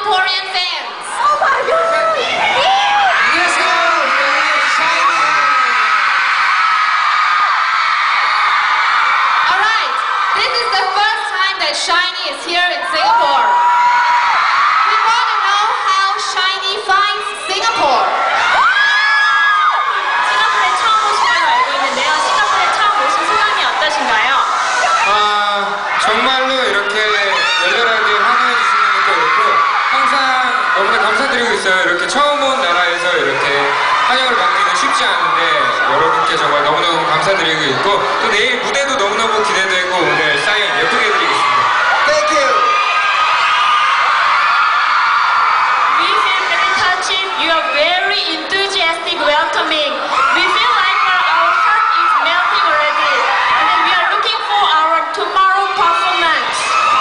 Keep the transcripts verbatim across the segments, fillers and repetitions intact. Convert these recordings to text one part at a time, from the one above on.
Singaporean fans. Oh my God! Yes, Shiny. All right, this is the first time that Shiny is here in Singapore. We want to know how Shiny finds Singapore. 싱가포르에 처음 오신 걸로 알고 있는데요. 싱가포르에 처음 오신 소감이 어떠신가요? 아, 정말로 이렇게 열렬하게 환호해 주시는 것도 그렇고 항상 너무나 감사드리고 있어요. 이렇게 처음 온 나라에서 이렇게 환영을 받기는 쉽지 않은데 여러분께 정말 너무너무 감사드리고 있고 또 내일 무대도 너무너무 기대되고 오늘 사인 예쁘게 해드리겠습니다. Thank you! We feel very touching. You are very enthusiastic welcoming. We feel like our heart is melting already. And then we are looking for our tomorrow performance.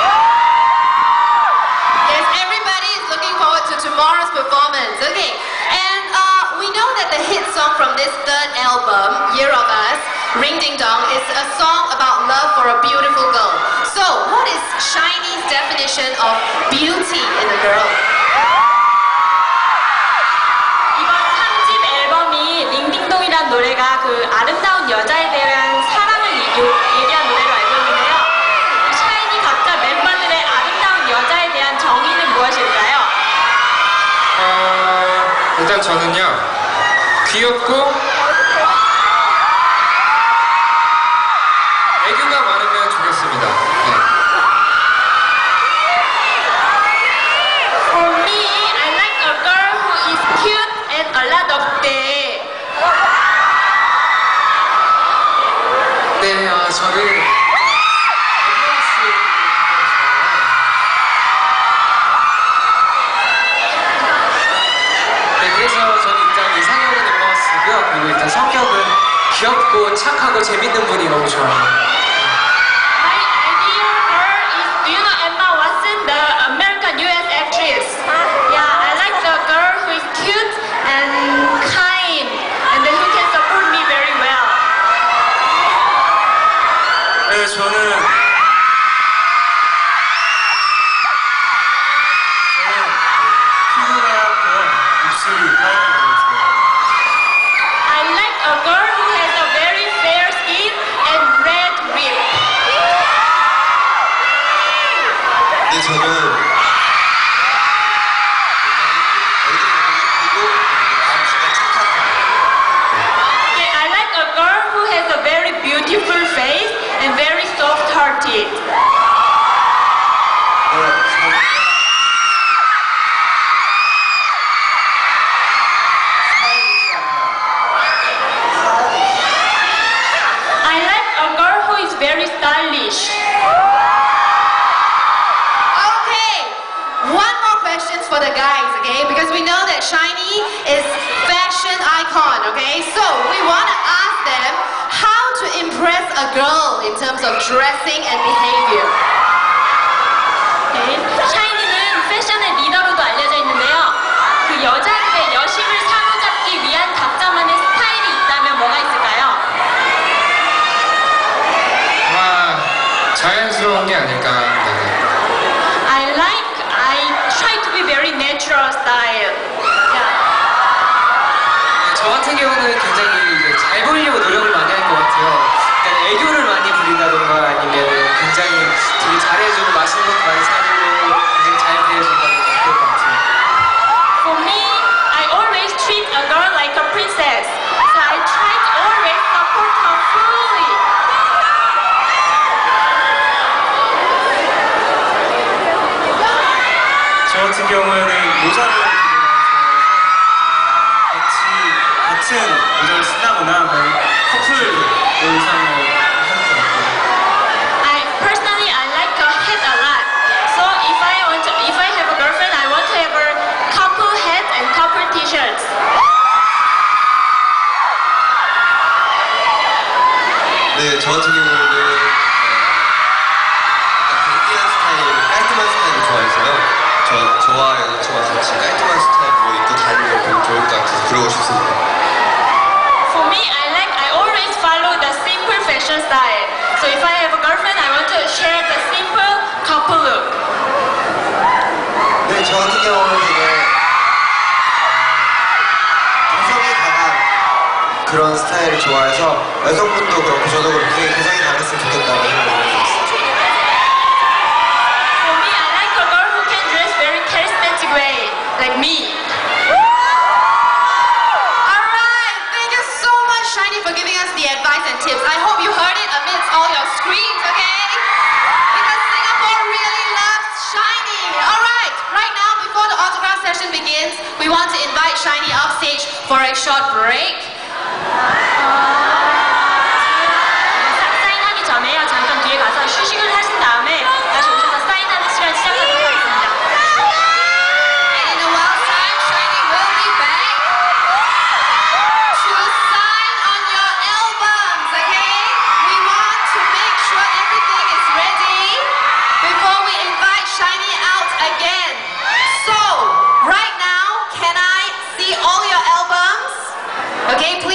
Yes, everybody is looking forward to tomorrow's performance. Okay, and uh, we know that the hit song from this third album, Year of Us, Ring Ding Dong, is a song about love for a beautiful girl. So, what is Shiny's definition of beauty in a girl? 이번 삼 집 앨범이 링딩동이란 노래가 그 아름다운 여자에 대한 사랑을 이- 얘기한 노래로 알고 있는데요. 샤이니 각자 멤버들의 아름다운 여자에 대한 정의는 무엇일까요? 어, 일단 저는요 귀엽고 애교가 많으면 좋겠습니다. 네. For me, I like a girl who is cute and a lot of day. 네, 아, 저는 네, 그래서 저는 일단 이상형은 엠버스고요. 그리고 일단 성격은 귀엽고 착하고 재밌는 분이 너무 좋아요. My ideal girl is, do you know Emma Watson, the American U S actress? Yeah, I like the girl who is cute and kind, and then who can support me very well. 네, 저는 I like a girl who has a very fair skin and red lip. 네, 저는 그리고 마음씨가 착한 Okay, I like a girl who has a very beautiful face and very soft-hearted. I like a girl who is very stylish. Okay, one more question for the guys, okay? Because we know that Shiny is fashion icon, okay? So we want to ask them how to impress a girl in terms of dressing and behavior. 네, 샤이니는 패션의 리더로도 알려져 있는데요. 그 여자들의 여심을 사로잡기 위한 각자만의 스타일이 있다면 뭐가 있을까요? 아마 자연스러운 게 아닐까 합니다. I like, I try to be very natural style. Yeah. 저 같은 경우는 굉장히 이제 잘 보이려고 노력을 많이 할 것 같아요. 그러니까 애교를 많이 부린다던가 아니면 굉장히 되게 잘해주고 맛있는 것도 많이 사주고 굉장히 잘 대해준다던가 그럴 것 같아요. For me, I always treat a girl like a princess. So I try to always support her fully. 저 같은 경우에는 모자를 되게 많이 좋아해서 같이 같은 모자를 쓴다거나 커플 의상을 하는 것 같아요. I personally I like a hat a lot. So if I want to, if I have a girlfriend, I want to have a couple hat and couple t-shirts. 네, 저 같은 경우는 댄디한 스타일, 깔끔한 스타일을 좋아해서요. 저, 저와 여자친구가 같이 깔끔한 스타일로 입고 다니면 되게 좋을 것 같아서 그러고 싶습니다. For me, I like I always follow the simple fashion style. So if I have a girlfriend, I want to share the simple couple look. 네, 저 같은 경우는 되게 개성이 강한 그런 스타일을 좋아해서 여성분도 그렇고 저도 그렇게 개성이 강했으면 좋겠다는 생각을 많이 했어요. For me, I like a girl who can dress very charismatic way, like me. Alright, thank you so much, Shiny, for giving us the advice and tips. I hope you heard it amidst all your screams, okay? Because Singapore really loves Shiny. Alright, right now, before the autograph session begins, we want to invite Shiny off stage for a short break. 사인하기 전에요. 잠깐 뒤에 가서 휴식을 하신 다음에 다시 오셔서 사인하는 시간 시작하도록 하겠습니다. And in a while time, Shiny will be back to sign on your albums, okay? We want to make sure everything is ready before we invite Shiny out again. So, right now, can I see all your albums? Okay, please.